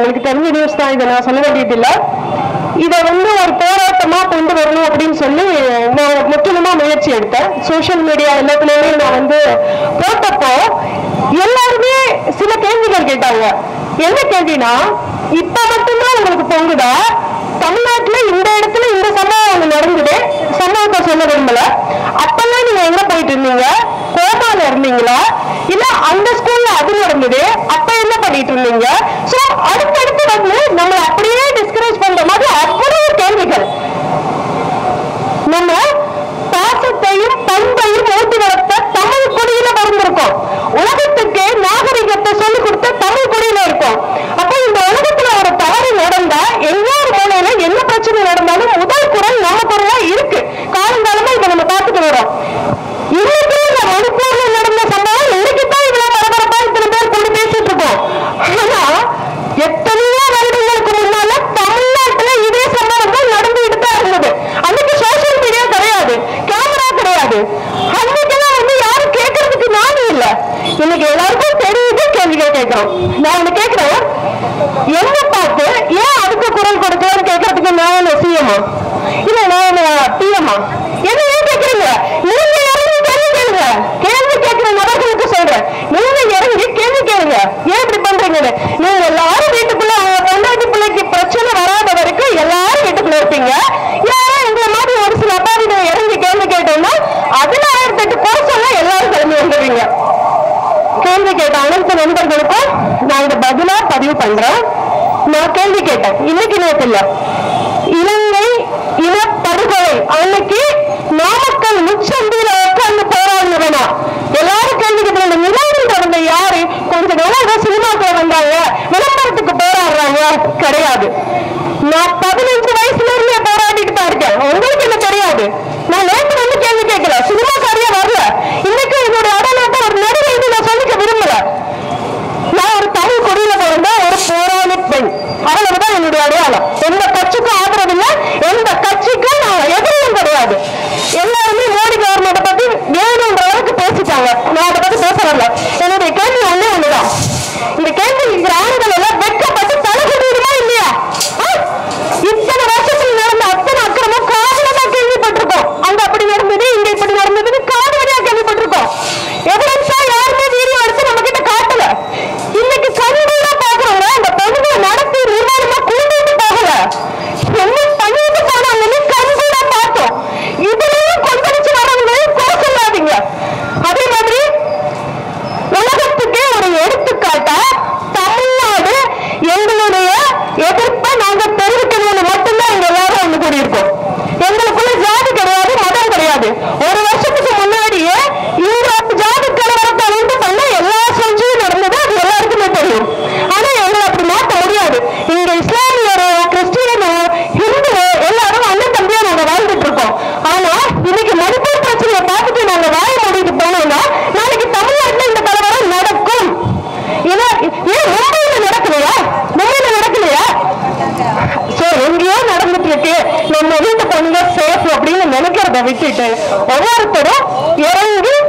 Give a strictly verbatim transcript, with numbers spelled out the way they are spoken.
உங்களுக்கு தெரிஞ்ச நியூஸ் தான், இதை நான் சொல்ல வேண்டியதில்லை. இதை வந்து ஒரு போராட்டமா கொண்டு வரணும் அப்படின்னு சொல்லி நான் முற்றிலுமா முயற்சி எடுத்தேன். சோசியல் மீடியா எல்லாத்துலயுமே நான் வந்து போட்டப்போ எல்லாருமே சில கேள்விகள் கேட்டாங்க. என்ன கேள்வினா, இப்ப மட்டும்தான் உங்களுக்கு பொங்குதா, தமிழ்நாட்டுல இந்த இடத்துல இந்த சம்பவம் நடந்தது, சம்பவத்தை சொல்ல விரும்பல, அப்பெல்லாம் நீங்க எங்க போயிட்டு இருந்தீங்க, கோபால இருந்தீங்களா, இல்ல அந்த ஸ்கூல்ல அது நடந்தது, அப்ப என்ன பண்ணிட்டு இருந்தீங்க? சோ அடுத்தடுத்து வந்து நம்மளை அப்படியே டிஸ்கரேஜ் பண்ற மாதிரி அவ்வளவு கேள்விகள். நம்ம பாசத்தையும் பண்பையும் ஊட்டி வளர்த்த தமிழ் குடியில பிறந்திருக்கோம். உலகத்துக்கு நாகரிகத்தை சொல்லிக் கொடுத்த தமிழ் குடியில இருக்கும். அப்ப இந்த உலகத்துல ஒரு தவறு நடந்தா எங்கேயோ ஒரு மூலையில என்ன பிரச்சனை நடந்தாலும் முதல் குரல் நம்ம குரலா இருக்கு. காலங்காலமா இதை நம்ம பார்த்துட்டு வரோம். இன்னைக்கு இந்த மணிப்பூர்ல நடந்த சம்பவம் இன்னைக்கு தான் இவ்வளவு பரபரப்பா இத்தனை பேர் கொண்டு பேசிட்டு இருக்கோம். ஆனா எத்தனையோ வருடங்களுக்கு முன்னால தமிழ்நாட்டுல இதே சம்பவங்கள் நடந்துகிட்டு தான் இருந்தது. அன்னைக்கு சோசியல் மீடியா கிடையாது, கேமரா கிடையாது, அன்னைக்கெல்லாம் வந்து யாரும் கேட்கறதுக்கு நானும் இல்லை. இன்னைக்கு எல்லாருக்கும் தெரியுது, கேள்விகள் கேட்கிறோம். நான் ஒண்ணு கேட்கிறேன், என்ன பார்த்து ஏன் அதுக்கு குரல் கொடுக்கலாம்னு கேட்கறதுக்கு நான் சிஎம்மா இல்ல நான் பிஎம்மா? என்ன ஏன் கேட்கறீங்க? நீங்க இறங்கி கேள்வி கேளுங்க. கேள்வி கேட்கிற நபர்களுக்கு சொல்றேன், நீங்க இறங்கி கேள்வி கேளுங்க. ஏன் இப்படி பண்றீங்கன்னு. நீங்க எல்லாரும் வீட்டுக்குள்ள அவங்க பொண்டாட்டி பிள்ளைக்கு பிரச்சனை வராத வரைக்கும் எல்லாரும் வீட்டுக்குள்ள இருப்பீங்க. யாரும் எங்களை மாதிரி ஒரு சில அப்பாவிட இறங்கி கேள்வி கேட்டோம்னா அதுல ஆயிரத்தி எட்டு கோர்ஸ் எல்லாரும் கிளம்பி வந்துடுவீங்க. கேள்வி கேட்ட அனைத்து நண்பர்களுக்கும் நான் இந்த பதிலா பதிவு பண்றேன். நான் கேள்வி கேட்டேன், இன்னைக்கு நேற்று இல்ல, இலங்கை இனப்படுகொலை அன்னைக்கு நாமக்கல் முச்சந்தியில உட்கார்ந்து போராடுறவனா எல்லாரும் கேள்வி கேட்க நிலையில் நடந்த யாரு? கொஞ்ச நாள் சினிமாக்குள்ள வந்தாங்க, விளம்பரத்துக்கு போராடுறாங்க கிடையாது. நான் பதினஞ்சு வயசுல இருந்தே போராடிட்டு தான் இருக்கேன். உங்களுக்கு என்ன தெரியாது? நான் நேற்று வந்து கேள்வி கேட்கல, சினிமாக்காரியா வரல. இன்னைக்கு என்னோட அடையாளத்தை ஒரு நடிகை நான் சொல்லிக்க விரும்பல. நான் ஒரு தமிழ் கொடியில பிறந்த ஒரு போராளி பெண், அவ்வளவுதான் என்னுடைய அடையாளம். எந்த கட்சிக்கும் ஆதரவு இல்லை, எந்த கட்சிக்கும் நான் எதிரும் கிடையாது. எல்லாருமே மோடி கவர்மெண்ட்டை பத்தி வேணுன்ற அளவுக்கு பேசிட்டாங்க. நான் அதை பத்தி பேச வரல. என்னுடைய கேள்வி ஒண்ணே ஒண்ணுதான், இந்த கேள்வி ஆண்கள் எல்லாம் வெட்கப்பட்டு தலைகுடியுமா இல்லையா? இத்தனை வருஷத்துல நடந்த அத்தனை அக்கிரமும் காதலமா கேள்விப்பட்டிருக்கோம். அங்க அப்படி நடந்தது, இங்க இப்படி நடந்ததுன்னு காதலியா கேள்விப்பட்டிருக்கோம். எவிடன்ஸா யாருமே வீடியோ எடுத்து நம்ம கிட்ட காட்டல. இன்னைக்கு கண்கூடா பாக்குறவங்க அந்த பெண்களை நடத்தி நிர்வாணமா கூட்டிட்டு போகல, என்ன பண்ணிட்டு போனாங்கன்னு கண்கூடா பார்த்தோம். இதுலயும் கொந்தளிச்சு வரவங்களையும் குறை சொல்லாதீங்க. அதே மாதிரி உலகத்துக்கே ஒரு எடுத்துக்காட்டா தமிழ்நாடு எங்களுடைய எதிர்ப்பை நாங்க தெரிவிக்கணும்னு மட்டும்தான் எங்க எல்லாரும் ஒண்ணு கூடியிருக்கோம். எங்களுக்குள்ள ஜாதி கிடையாது, மதம் கிடையாது. ஒரு வருஷத்துக்கு முன்னாடியே இந்த ஜாதி கலவரத்தை உண்டு பண்ண எல்லா சூழ்ச்சியும் நடந்தது, அது எல்லாருக்குமே தெரியும். ஆனா எங்களை அப்படி மாற்ற முடியாது. இங்க இஸ்லாமியரோ கிறிஸ்டியனோ ஹிந்துவோ எல்லாரும் அண்ணன் தம்பியா நாங்க வாழ்ந்துட்டு இருக்கோம். ஆனா இன்னைக்கு மணிப்பூர் பிரச்சனையை பார்த்துட்டு நாங்க வாய மூடிட்டு போனோம்னா நாளைக்கு தமிழ்நாட்டுல இந்த கலவரம் நடக்கும். ஏன் மும்பையில நடக்கலையா? மும்பையில நடக்கலையா? சோ எங்கேயோ நடந்துட்டு இருக்கு, நம்ம வீட்டு பொண்ணுங்க சேஃப் அப்படின்னு நினைக்கிறத விட்டுட்டு ஒவ்வொருத்தரும் இறங்கி